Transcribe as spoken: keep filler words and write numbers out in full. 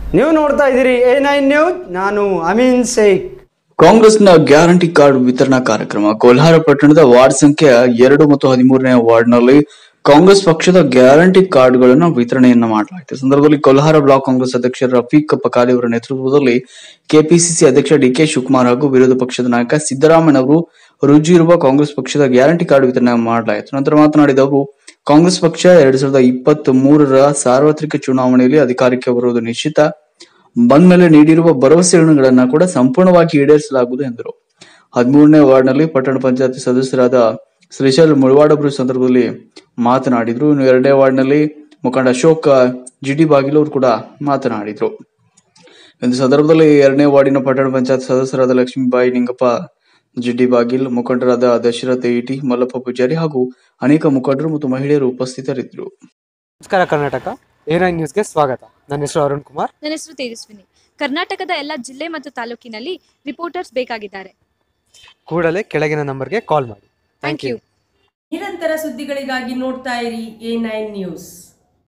ನೀವು ನೋಡ್ತಾ ಇದ್ದೀರಿ ಎ ನೈನ್ ನ್ಯೂಸ್. ನಾನು ಅಮೀನ್ ಶೇಖ್. ಕಾಂಗ್ರೆಸ್ನ ಗ್ಯಾರಂಟಿ ಕಾರ್ಡ್ ವಿತರಣಾ ಕಾರ್ಯಕ್ರಮ ಕೋಲಾರ ಪಟ್ಟಣದ ವಾರ್ಡ್ ಸಂಖ್ಯೆ ಎರಡು ಮತ್ತು ಹದಿಮೂರನೇ ವಾರ್ಡ್ನಲ್ಲಿ ಕಾಂಗ್ರೆಸ್ ಪಕ್ಷದ ಗ್ಯಾರಂಟಿ ಕಾರ್ಡ್ಗಳನ್ನು ವಿತರಣೆಯನ್ನ ಮಾಡಲಾಯಿತು. ಸಂದರ್ಭದಲ್ಲಿ ಕೋಲಾರ ಬ್ಲಾಕ್ ಕಾಂಗ್ರೆಸ್ ಅಧ್ಯಕ್ಷ ರಫೀಕ್ ಪಕಾಲಿ ಅವರ ನೇತೃತ್ವದಲ್ಲಿ ಕೆಪಿಸಿಸಿ ಅಧ್ಯಕ್ಷ ಡಿಕೆ ಶಿವಕುಮಾರ್ ಹಾಗೂ ವಿರೋಧ ಪಕ್ಷದ ನಾಯಕ ಸಿದ್ದರಾಮಯ್ಯ ಅವರು ರುಜು ಇರುವ ಕಾಂಗ್ರೆಸ್ ಪಕ್ಷದ ಗ್ಯಾರಂಟಿ ಕಾರ್ಡ್ ವಿತರಣೆ ಮಾಡಲಾಯಿತು. ನಂತರ ಮಾತನಾಡಿದ ಅವರು, ಕಾಂಗ್ರೆಸ್ ಪಕ್ಷ ಎರಡ್ ಸಾವಿರದ ಇಪ್ಪತ್ತ್ ಮೂರರ ಸಾರ್ವತ್ರಿಕ ಚುನಾವಣೆಯಲ್ಲಿ ಅಧಿಕಾರಕ್ಕೆ ಬರುವುದು ನಿಶ್ಚಿತ. ಬಂದ ಮೇಲೆ ನೀಡಿರುವ ಭರವಸೆಗಳನ್ನ ಕೂಡ ಸಂಪೂರ್ಣವಾಗಿ ಈಡೇರಿಸಲಾಗುವುದು ಎಂದರು. ಹದಿಮೂರನೇ ವಾರ್ಡ್ನಲ್ಲಿ ಪಟ್ಟಣ ಪಂಚಾಯತ್ ಸದಸ್ಯರಾದ ಶ್ರೀಶೈಲ್ ಮುಳವಾಡಬ್ರು ಸಂದರ್ಭದಲ್ಲಿ ಮಾತನಾಡಿದ್ರು. ಇನ್ನು ಎರಡನೇ ವಾರ್ಡ್ನಲ್ಲಿ ಮುಖಂಡ ಅಶೋಕ್ ಜಿಡಿ ಬಾಗಿಲು ಅವರು ಕೂಡ ಮಾತನಾಡಿದ್ರು. ಒಂದು ಸಂದರ್ಭದಲ್ಲಿ ಎರಡನೇ ವಾರ್ಡಿನ ಪಟ್ಟಣ ಪಂಚಾಯತ್ ಸದಸ್ಯರಾದ ಲಕ್ಷ್ಮೀಬಾಯಿ ನಿಂಗಪ್ಪ ಜಿಡಿ ಬಾಗಿಲ್, ಮುಖಂಡರಾದ ದಶರಥ ಇಟಿ, ಮಲ್ಲಪ್ಪ ಪೂಜಾರಿ ಹಾಗೂ ಅನೇಕ ಮುಖಂಡರು ಮತ್ತು ಮಹಿಳೆಯರು ಉಪಸ್ಥಿತರಿದ್ದರು. ನಮಸ್ಕಾರ ಕರ್ನಾಟಕ ಎ ನೈನ್ ನ್ಯೂಸ್ಗೆ ಸ್ವಾಗತ. ನನ್ನ ಹೆಸರು ಅರುಣ್ ಕುಮಾರ್. ನನ್ನ ಹೆಸರು ತೇಜಸ್ವಿನಿ. ಕರ್ನಾಟಕದ ಎಲ್ಲ ಜಿಲ್ಲೆ ಮತ್ತು ತಾಲೂಕಿನಲ್ಲಿ ರಿಪೋರ್ಟರ್ಸ್ ಬೇಕಾಗಿದ್ದಾರೆ. ಕೂಡಲೇ ಕೆಳಗಿನ ನಂಬರ್ಗೆ ಕಾಲ್ ಮಾಡಿ. Thank you. ನಿರಂತರ ಸುದ್ದಿಗಳಿಗಾಗಿ ನೋಡ್ತಾ ಇರಿ ಎ ನೈನ್ ನ್ಯೂಸ್.